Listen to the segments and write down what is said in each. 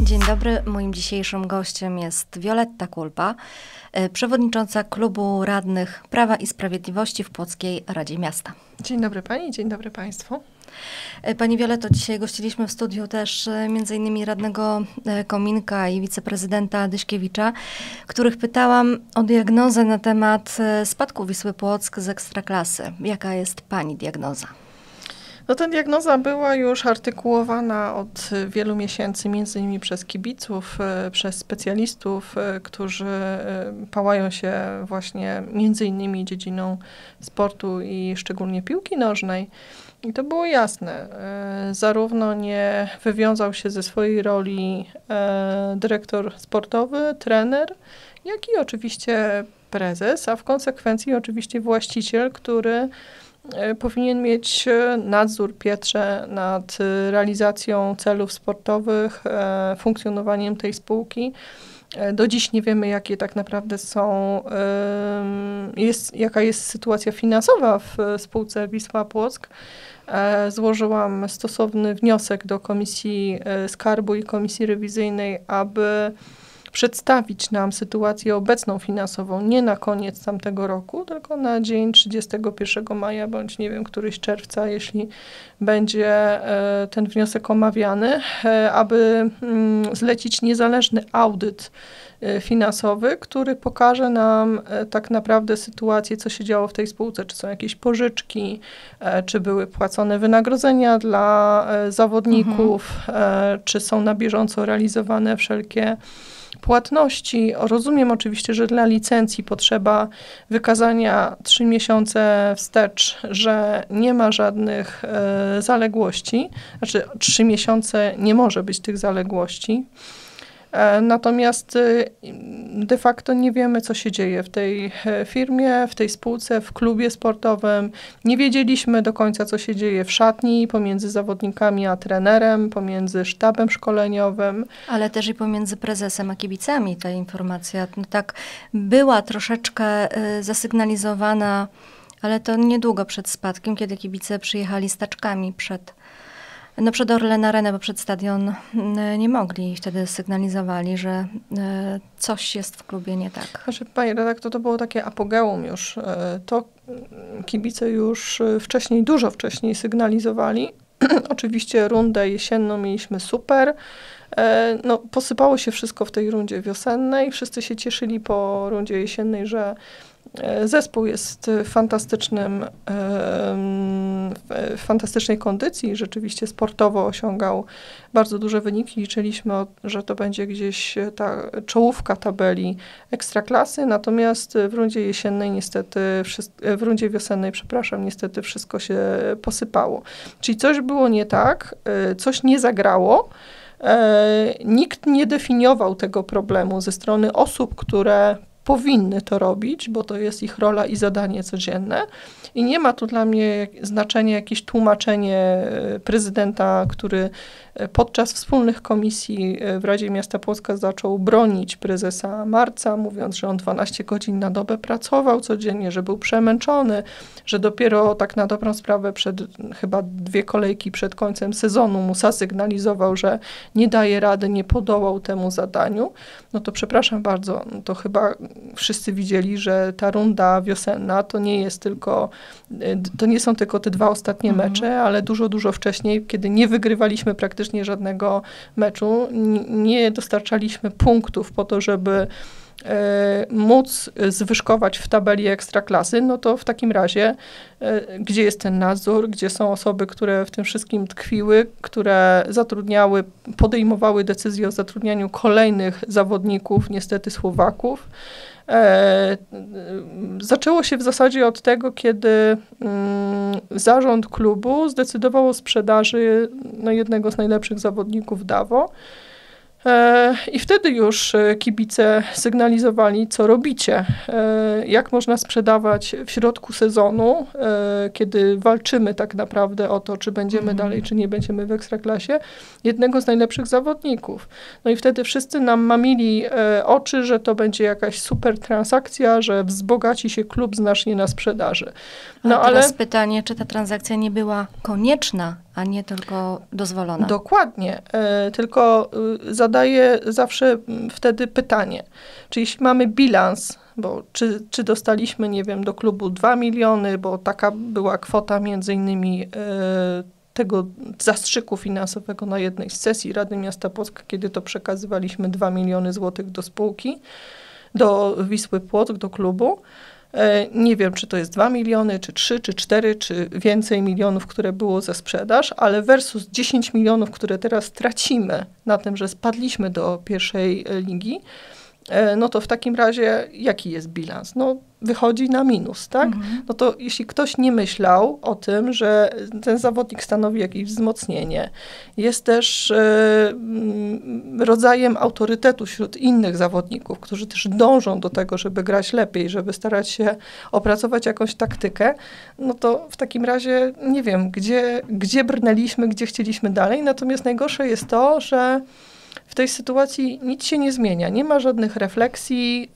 Dzień dobry, moim dzisiejszym gościem jest Wioletta Kulpa, przewodnicząca Klubu Radnych Prawa i Sprawiedliwości w Płockiej Radzie Miasta. Dzień dobry Pani, dzień dobry Państwu. Pani Violetto, dzisiaj gościliśmy w studiu też m.in. radnego Kominka i wiceprezydenta Dyśkiewicza, których pytałam o diagnozę na temat spadku Wisły Płock z Ekstraklasy. Jaka jest Pani diagnoza? No ta diagnoza była już artykułowana od wielu miesięcy, między innymi przez kibiców, przez specjalistów, którzy pałają się właśnie między innymi dziedziną sportu i szczególnie piłki nożnej. I to było jasne. Zarówno nie wywiązał się ze swojej roli dyrektor sportowy, trener, jak i oczywiście prezes, a w konsekwencji oczywiście właściciel, który powinien mieć nadzór, pieczę nad realizacją celów sportowych, funkcjonowaniem tej spółki. Do dziś nie wiemy, jakie tak naprawdę są, jaka jest sytuacja finansowa w spółce Wisła Płock. Złożyłam stosowny wniosek do Komisji Skarbu i Komisji Rewizyjnej, aby przedstawić nam sytuację obecną finansową nie na koniec tamtego roku, tylko na dzień 31 maja, bądź nie wiem, któryś czerwca, jeśli będzie ten wniosek omawiany, aby zlecić niezależny audyt finansowy, który pokaże nam tak naprawdę sytuację, co się działo w tej spółce, czy są jakieś pożyczki, czy były płacone wynagrodzenia dla zawodników, czy są na bieżąco realizowane wszelkie płatności. Rozumiem oczywiście, że dla licencji potrzeba wykazania 3 miesiące wstecz, że nie ma żadnych zaległości. Znaczy 3 miesiące nie może być tych zaległości. Natomiast de facto nie wiemy, co się dzieje w tej firmie, w tej spółce, w klubie sportowym. Nie wiedzieliśmy do końca, co się dzieje w szatni, pomiędzy zawodnikami a trenerem, pomiędzy sztabem szkoleniowym. Ale też i pomiędzy prezesem a kibicami ta informacja tak była troszeczkę zasygnalizowana, ale to niedługo przed spadkiem, kiedy kibice przyjechali z taczkami przed Orlen Arenę, bo przed stadion nie mogli i wtedy sygnalizowali, że coś jest w klubie nie tak. Znaczy, Pani redaktor, to było takie apogeum już. To kibice już wcześniej, dużo wcześniej sygnalizowali. Oczywiście rundę jesienną mieliśmy super. No, posypało się wszystko w tej rundzie wiosennej. Wszyscy się cieszyli po rundzie jesiennej, że zespół jest w fantastycznej kondycji. Rzeczywiście sportowo osiągał bardzo duże wyniki. Liczyliśmy, że to będzie gdzieś ta czołówka tabeli Ekstraklasy. Natomiast w rundzie jesiennej niestety, w rundzie wiosennej, przepraszam, niestety wszystko się posypało. Czyli coś było nie tak, coś nie zagrało. Nikt nie definiował tego problemu ze strony osób, które powinny to robić, bo to jest ich rola i zadanie codzienne. I nie ma tu dla mnie znaczenia jakieś tłumaczenie prezydenta, który podczas wspólnych komisji w Radzie Miasta Płocka zaczął bronić prezesa Marca, mówiąc, że on 12 godzin na dobę pracował codziennie, że był przemęczony, że dopiero tak na dobrą sprawę chyba 2 kolejki przed końcem sezonu mu zasygnalizował, że nie daje rady, nie podołał temu zadaniu. No to przepraszam bardzo, to chyba wszyscy widzieli, że ta runda wiosenna to nie są tylko te 2 ostatnie mecze, ale dużo, dużo wcześniej, kiedy nie wygrywaliśmy praktycznie żadnego meczu, nie dostarczaliśmy punktów po to, żeby móc zwyżkować w tabeli Ekstraklasy, no to w takim razie gdzie jest ten nadzór, gdzie są osoby, które w tym wszystkim tkwiły, które podejmowały decyzję o zatrudnianiu kolejnych zawodników, niestety Słowaków. Zaczęło się w zasadzie od tego, kiedy zarząd klubu zdecydował o sprzedaży jednego z najlepszych zawodników Dawo. I wtedy już kibice sygnalizowali, co robicie, jak można sprzedawać w środku sezonu, kiedy walczymy tak naprawdę o to, czy będziemy dalej, czy nie będziemy w Ekstraklasie, jednego z najlepszych zawodników. No i wtedy wszyscy nam mamili oczy, że to będzie jakaś super transakcja, że wzbogaci się klub znacznie na sprzedaży. No, a teraz pytanie, czy ta transakcja nie była konieczna, a nie tylko dozwolona. Dokładnie, tylko zadaję zawsze wtedy pytanie, czy jeśli mamy bilans, bo czy dostaliśmy, nie wiem, do klubu 2 miliony, bo taka była kwota między innymi tego zastrzyku finansowego na jednej z sesji Rady Miasta Płocka, kiedy to przekazywaliśmy 2 miliony złotych do spółki, do Wisły Płock, do klubu. Nie wiem, czy to jest 2 miliony, czy 3, czy 4, czy więcej milionów, które było za sprzedaż, ale versus 10 milionów, które teraz tracimy na tym, że spadliśmy do pierwszej ligi, no to w takim razie jaki jest bilans? No wychodzi na minus, tak? No to jeśli ktoś nie myślał o tym, że ten zawodnik stanowi jakieś wzmocnienie, jest też rodzajem autorytetu wśród innych zawodników, którzy też dążą do tego, żeby grać lepiej, żeby starać się opracować jakąś taktykę, no to w takim razie nie wiem, gdzie brnęliśmy, gdzie chcieliśmy dalej. Natomiast najgorsze jest to, że w tej sytuacji nic się nie zmienia, nie ma żadnych refleksji.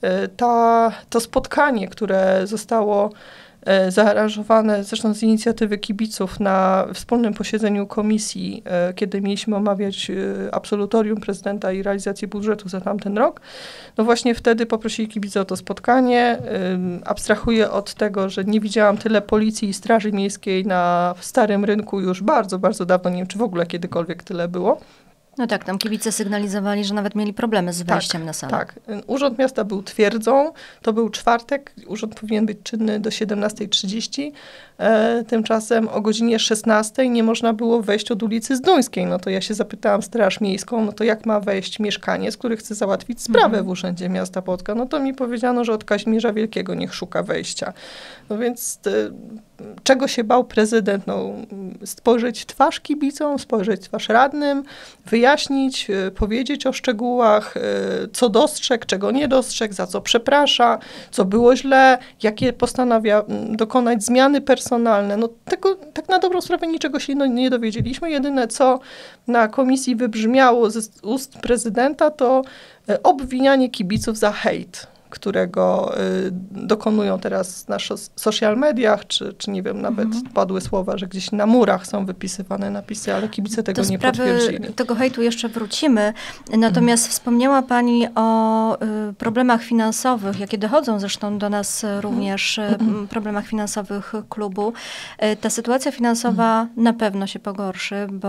To spotkanie, które zostało zaaranżowane zresztą z inicjatywy kibiców na wspólnym posiedzeniu komisji, kiedy mieliśmy omawiać absolutorium prezydenta i realizację budżetu za tamten rok, no właśnie wtedy poprosili kibice o to spotkanie. Abstrahuję od tego, że nie widziałam tyle policji i straży miejskiej w Starym Rynku już bardzo, bardzo dawno, nie wiem, czy w ogóle kiedykolwiek tyle było. No tak, tam kibice sygnalizowali, że nawet mieli problemy z wejściem na salę. Tak, Urząd Miasta był twierdzą, to był czwartek, urząd powinien być czynny do 17:30, tymczasem o godzinie 16:00 nie można było wejść od ulicy Zduńskiej. No to ja się zapytałam Straż Miejską, no to jak ma wejść mieszkaniec, który chce załatwić sprawę w Urzędzie Miasta Płocka? No to mi powiedziano, że od Kazimierza Wielkiego niech szuka wejścia. No więc czego się bał prezydent? No, spojrzeć w twarz kibicom, spojrzeć w twarz radnym, wyjaśnić, powiedzieć o szczegółach, co dostrzegł, czego nie dostrzegł, za co przeprasza, co było źle, jakie postanawia dokonać zmiany personalne. No tego tak na dobrą sprawę niczego się nie dowiedzieliśmy. Jedyne, co na komisji wybrzmiało z ust prezydenta, to obwinianie kibiców za hejt, którego dokonują teraz na social mediach, czy nie wiem, nawet padły słowa, że gdzieś na murach są wypisywane napisy, ale kibice tego nie potwierdzili. Tego hejtu jeszcze wrócimy. Natomiast wspomniała Pani o problemach finansowych, jakie dochodzą zresztą do nas również, problemach finansowych klubu. Ta sytuacja finansowa na pewno się pogorszy, bo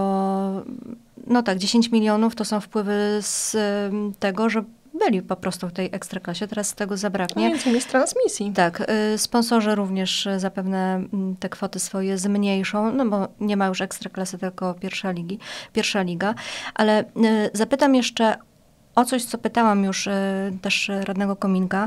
no tak, 10 milionów to są wpływy z tego, że byli po prostu w tej ekstraklasie, teraz z tego zabraknie. Między innymi z transmisji. Tak, sponsorzy również zapewne te kwoty swoje zmniejszą, no bo nie ma już ekstraklasy, tylko pierwsza liga. Ale zapytam jeszcze o coś, co pytałam już też radnego Kominka.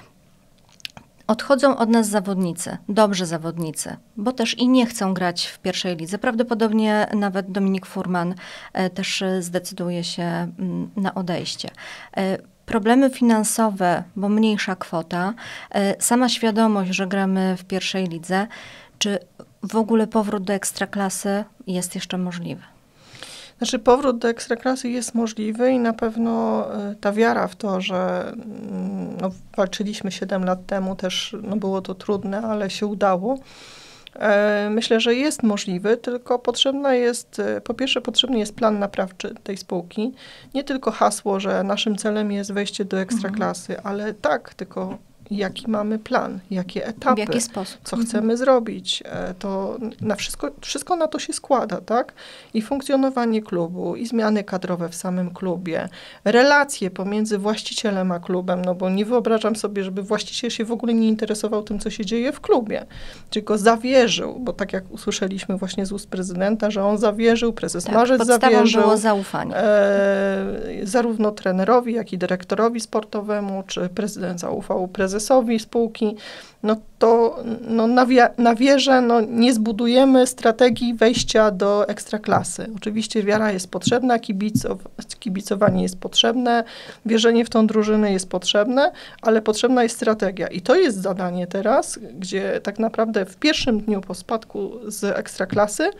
Odchodzą od nas zawodnicy, dobrzy zawodnicy, bo też i nie chcą grać w pierwszej lidze. Prawdopodobnie nawet Dominik Furman też zdecyduje się na odejście. Problemy finansowe, bo mniejsza kwota, sama świadomość, że gramy w pierwszej lidze, czy w ogóle powrót do ekstraklasy jest jeszcze możliwy? Znaczy powrót do ekstraklasy jest możliwy i na pewno ta wiara w to, że walczyliśmy 7 lat temu, też było to trudne, ale się udało. Myślę, że jest możliwy, tylko po pierwsze potrzebny jest plan naprawczy tej spółki. Nie tylko hasło, że naszym celem jest wejście do ekstraklasy, ale tak, tylko jaki mamy plan, jakie etapy, w jaki sposób, co chcemy zrobić. To wszystko na to się składa, tak? I funkcjonowanie klubu, i zmiany kadrowe w samym klubie, relacje pomiędzy właścicielem a klubem, no bo nie wyobrażam sobie, żeby właściciel się w ogóle nie interesował tym, co się dzieje w klubie, tylko zawierzył, bo tak jak usłyszeliśmy właśnie z ust prezydenta, że on zawierzył, prezes Marzec zawierzył. Było zaufanie. Zarówno trenerowi, jak i dyrektorowi sportowemu, czy prezydent zaufał prezesowi spółki, no to na wierze nie zbudujemy strategii wejścia do ekstraklasy. Oczywiście wiara jest potrzebna, kibicowanie jest potrzebne, wierzenie w tą drużynę jest potrzebne, ale potrzebna jest strategia. I to jest zadanie teraz, gdzie tak naprawdę w pierwszym dniu po spadku z ekstraklasy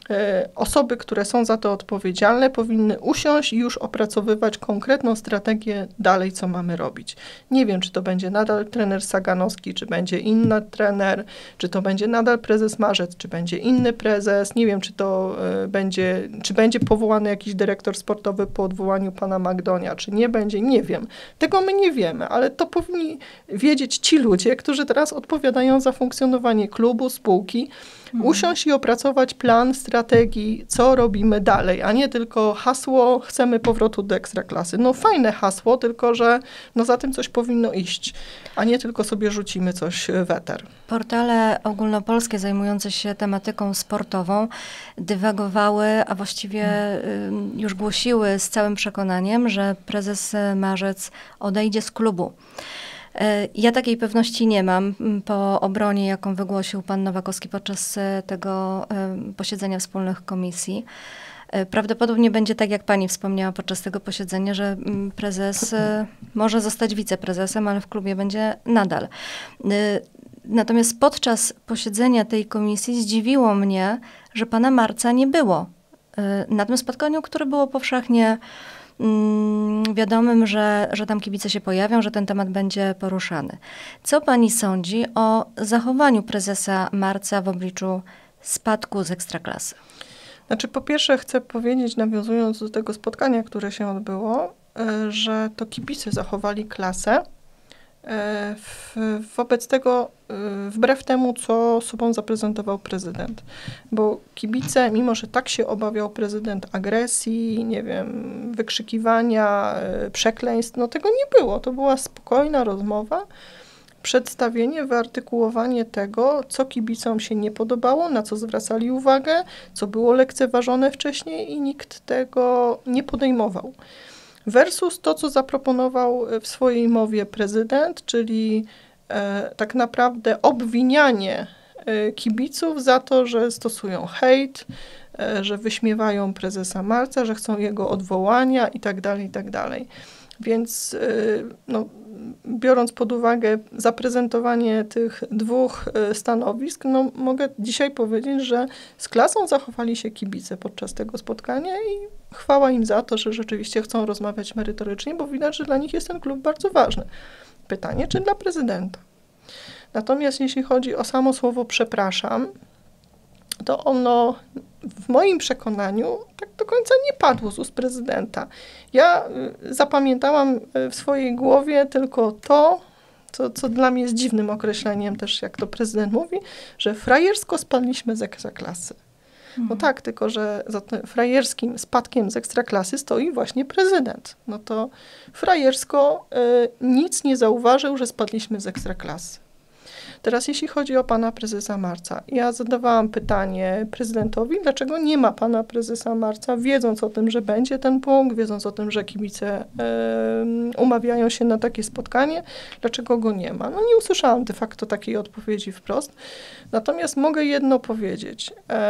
osoby, które są za to odpowiedzialne, powinny usiąść i już opracowywać konkretną strategię dalej, co mamy robić. Nie wiem, czy to będzie nadal trener Saganowski, czy będzie inny trener, czy to będzie nadal prezes Marzec, czy będzie inny prezes. Nie wiem, czy będzie powołany jakiś dyrektor sportowy po odwołaniu pana Magdonia, czy nie będzie. Nie wiem. Tego my nie wiemy, ale to powinni wiedzieć ci ludzie, którzy teraz odpowiadają za funkcjonowanie klubu, spółki, usiąść i opracować plan strategii, co robimy dalej, a nie tylko hasło, chcemy powrotu do Ekstraklasy. No fajne hasło, tylko że za tym coś powinno iść, a nie tylko sobie rzucimy coś w eter. Portale ogólnopolskie zajmujące się tematyką sportową dywagowały, a właściwie już głosiły z całym przekonaniem, że prezes Marzec odejdzie z klubu. Ja takiej pewności nie mam po obronie, jaką wygłosił pan Nowakowski podczas tego posiedzenia wspólnych komisji. Prawdopodobnie będzie tak, jak pani wspomniała podczas tego posiedzenia, że prezes może zostać wiceprezesem, ale w klubie będzie nadal. Natomiast podczas posiedzenia tej komisji zdziwiło mnie, że pana Marca nie było na tym spotkaniu, które było powszechnie wiadomym, że tam kibice się pojawią, że ten temat będzie poruszany. Co pani sądzi o zachowaniu prezesa Marca w obliczu spadku z Ekstraklasy? Znaczy, po pierwsze chcę powiedzieć, nawiązując do tego spotkania, które się odbyło, że to kibice zachowali klasę. Wobec tego, wbrew temu, co sobą zaprezentował prezydent. Bo kibice, mimo że tak się obawiał prezydent agresji, nie wiem, wykrzykiwania, przekleństw, tego nie było. To była spokojna rozmowa, przedstawienie, wyartykułowanie tego, co kibicom się nie podobało, na co zwracali uwagę, co było lekceważone wcześniej i nikt tego nie podejmował. Versus to, co zaproponował w swojej mowie prezydent, czyli tak naprawdę obwinianie kibiców za to, że stosują hejt, że wyśmiewają prezesa Marca, że chcą jego odwołania itd., itd. Więc biorąc pod uwagę zaprezentowanie tych dwóch stanowisk, mogę dzisiaj powiedzieć, że z klasą zachowali się kibice podczas tego spotkania i chwała im za to, że rzeczywiście chcą rozmawiać merytorycznie, bo widać, że dla nich jest ten klub bardzo ważny. Pytanie, czy dla prezydenta? Natomiast jeśli chodzi o samo słowo przepraszam, to ono w moim przekonaniu tak do końca nie padło z ust prezydenta. Ja zapamiętałam w swojej głowie tylko to, co dla mnie jest dziwnym określeniem też, jak to prezydent mówi, że frajersko spadliśmy z Ekstraklasy. No tak, tylko że za tym frajerskim spadkiem z Ekstraklasy stoi właśnie prezydent. No to frajersko nic nie zauważył, że spadliśmy z Ekstraklasy. Teraz jeśli chodzi o pana prezesa Marca, ja zadawałam pytanie prezydentowi, dlaczego nie ma pana prezesa Marca, wiedząc o tym, że będzie ten punkt, wiedząc o tym, że kibice umawiają się na takie spotkanie, dlaczego go nie ma. Nie usłyszałam de facto takiej odpowiedzi wprost. Natomiast mogę jedno powiedzieć.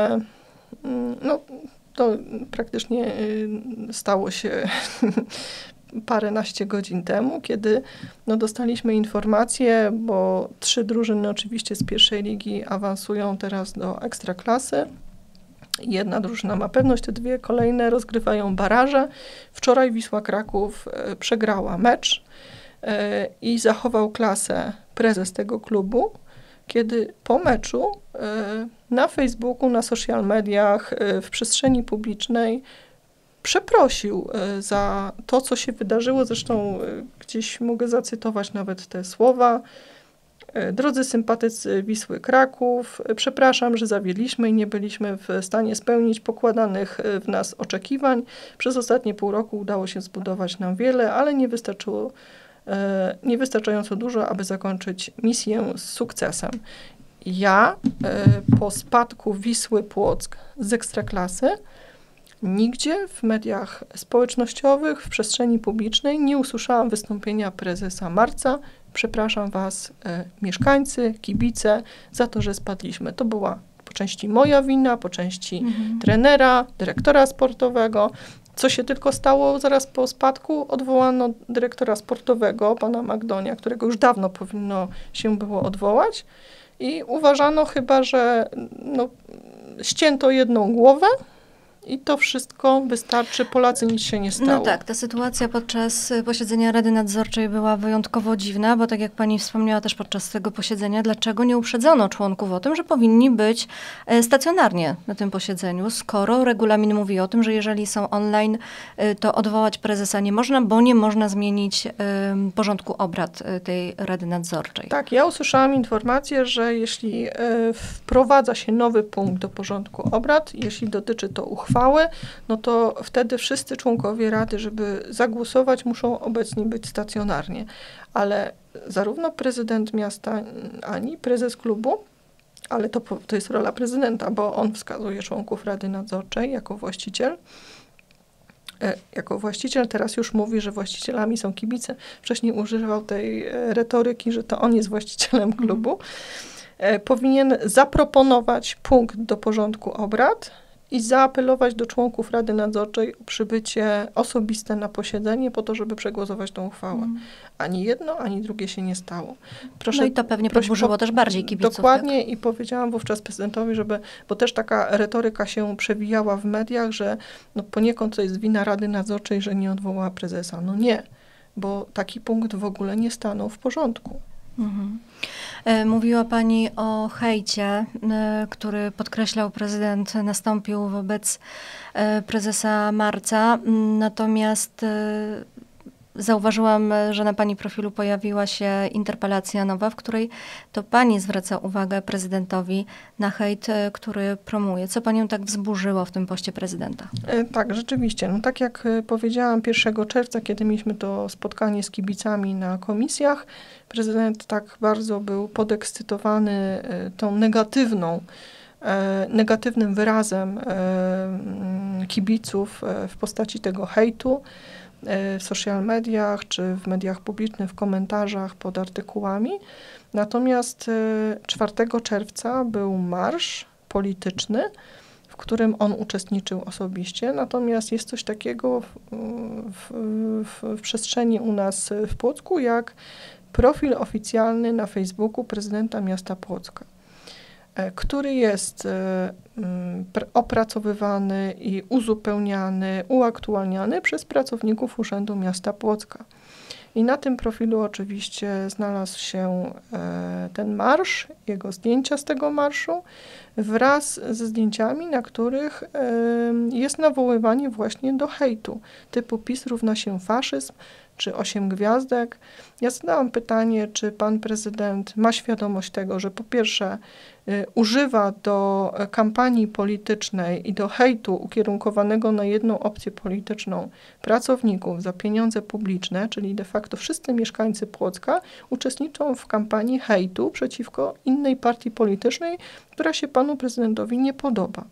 To praktycznie stało się paręnaście godzin temu, kiedy dostaliśmy informację, bo 3 drużyny oczywiście z pierwszej ligi awansują teraz do Ekstraklasy. Jedna drużyna ma pewność, te 2 kolejne rozgrywają baraże. Wczoraj Wisła Kraków przegrała mecz i zachował klasę prezes tego klubu, kiedy po meczu na Facebooku, na social mediach, w przestrzeni publicznej przeprosił za to, co się wydarzyło. Zresztą gdzieś mogę zacytować nawet te słowa. Drodzy sympatycy Wisły Kraków, przepraszam, że zawiedliśmy i nie byliśmy w stanie spełnić pokładanych w nas oczekiwań. Przez ostatnie pół roku udało się zbudować nam wiele, ale niewystarczająco dużo, aby zakończyć misję z sukcesem. Ja po spadku Wisły Płock z Ekstraklasy nigdzie w mediach społecznościowych, w przestrzeni publicznej nie usłyszałam wystąpienia prezesa Marca. Przepraszam was, mieszkańcy, kibice, za to, że spadliśmy. To była po części moja wina, po części trenera, dyrektora sportowego. Co się tylko stało zaraz po spadku? Odwołano dyrektora sportowego, pana Magdonia, którego już dawno powinno się było odwołać. I uważano chyba, że ścięto jedną głowę i to wszystko wystarczy. Polacy nic się nie stało. No tak, ta sytuacja podczas posiedzenia Rady Nadzorczej była wyjątkowo dziwna, bo tak jak pani wspomniała też podczas tego posiedzenia, dlaczego nie uprzedzono członków o tym, że powinni być stacjonarnie na tym posiedzeniu, skoro regulamin mówi o tym, że jeżeli są online, to odwołać prezesa nie można, bo nie można zmienić porządku obrad tej Rady Nadzorczej. Tak, ja usłyszałam informację, że jeśli wprowadza się nowy punkt do porządku obrad, jeśli dotyczy to uchwały, no to wtedy wszyscy członkowie Rady, żeby zagłosować, muszą obecni być stacjonarnie. Ale zarówno prezydent miasta, ani prezes klubu, ale to jest rola prezydenta, bo on wskazuje członków Rady Nadzorczej jako właściciel. Jako właściciel teraz już mówi, że właścicielami są kibice. Wcześniej używał tej retoryki, że to on jest właścicielem klubu. Powinien zaproponować punkt do porządku obrad i zaapelować do członków Rady Nadzorczej o przybycie osobiste na posiedzenie po to, żeby przegłosować tą uchwałę. Ani jedno, ani drugie się nie stało. No i to pewnie podburzyło też bardziej kibiców. Dokładnie tak? I powiedziałam wówczas prezydentowi, bo też taka retoryka się przewijała w mediach, że no poniekąd to jest wina Rady Nadzorczej, że nie odwołała prezesa. No nie, bo taki punkt w ogóle nie stanął w porządku. Mhm. Mówiła pani o hejcie, który podkreślał prezydent, nastąpił wobec prezesa Marca, natomiast zauważyłam, że na pani profilu pojawiła się interpelacja nowa, w której to pani zwraca uwagę prezydentowi na hejt, który promuje. Co panią tak wzburzyło w tym poście prezydenta? Tak, rzeczywiście. No, tak jak powiedziałam 1 czerwca, kiedy mieliśmy to spotkanie z kibicami na komisjach, prezydent tak bardzo był podekscytowany tą negatywnym wyrazem kibiców w postaci tego hejtu w social mediach, czy w mediach publicznych, w komentarzach pod artykułami. Natomiast 4 czerwca był marsz polityczny, w którym on uczestniczył osobiście. Natomiast jest coś takiego w przestrzeni u nas w Płocku, jak profil oficjalny na Facebooku prezydenta miasta Płocka, który jest opracowywany i uzupełniany, uaktualniany przez pracowników Urzędu Miasta Płocka. I na tym profilu oczywiście znalazł się ten marsz, jego zdjęcia z tego marszu, wraz ze zdjęciami, na których jest nawoływanie właśnie do hejtu, typu PiS równa się faszyzm, czy 8 gwiazdek. Ja zadałam pytanie, czy pan prezydent ma świadomość tego, że po pierwsze używa do kampanii politycznej i do hejtu ukierunkowanego na jedną opcję polityczną pracowników za pieniądze publiczne, czyli de facto wszyscy mieszkańcy Płocka uczestniczą w kampanii hejtu przeciwko innej partii politycznej, która się panu prezydentowi nie podoba.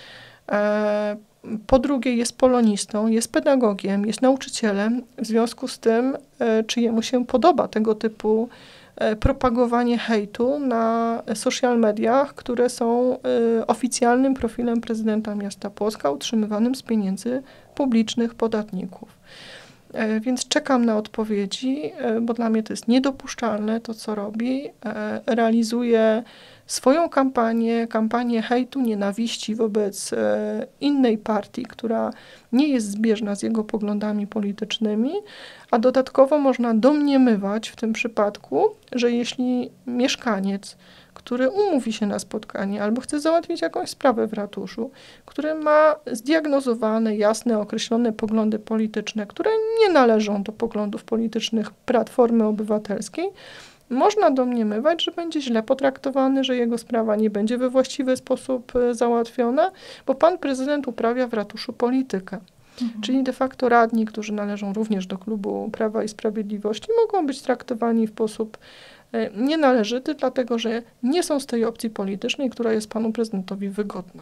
Po drugie jest polonistą, jest pedagogiem, jest nauczycielem, w związku z tym, czy jemu się podoba tego typu propagowanie hejtu na social mediach, które są oficjalnym profilem prezydenta miasta Płocka, utrzymywanym z pieniędzy publicznych podatników. Więc czekam na odpowiedzi, bo dla mnie to jest niedopuszczalne to, co robi. Realizuje swoją kampanię hejtu, nienawiści wobec innej partii, która nie jest zbieżna z jego poglądami politycznymi, a dodatkowo można domniemywać w tym przypadku, że jeśli mieszkaniec, który umówi się na spotkanie albo chce załatwić jakąś sprawę w ratuszu, który ma zdiagnozowane, jasne, określone poglądy polityczne, które nie należą do poglądów politycznych Platformy Obywatelskiej, można domniemywać, że będzie źle potraktowany, że jego sprawa nie będzie we właściwy sposób załatwiona, bo pan prezydent uprawia w ratuszu politykę. Czyli de facto radni, którzy należą również do klubu Prawa i Sprawiedliwości, mogą być traktowani w sposób nienależyty, dlatego że nie są z tej opcji politycznej, która jest panu prezydentowi wygodna.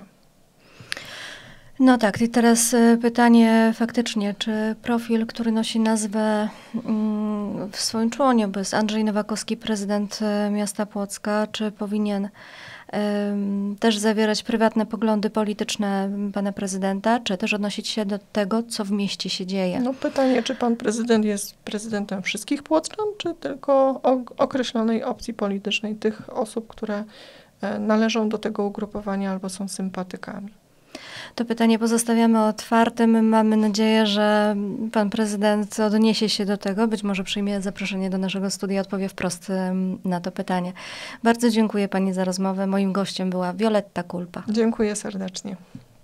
No tak, i teraz pytanie faktycznie, czy profil, który nosi nazwę w swoim członie, bo jest Andrzej Nowakowski, prezydent miasta Płocka, czy powinien też zawierać prywatne poglądy polityczne pana prezydenta, czy też odnosić się do tego, co w mieście się dzieje? No pytanie, czy pan prezydent jest prezydentem wszystkich płockczan, czy tylko określonej opcji politycznej, tych osób, które należą do tego ugrupowania albo są sympatykami. To pytanie pozostawiamy otwartym. Mamy nadzieję, że pan prezydent odniesie się do tego, być może przyjmie zaproszenie do naszego studia, odpowie wprost na to pytanie. Bardzo dziękuję pani za rozmowę. Moim gościem była Wioletta Kulpa. Dziękuję serdecznie.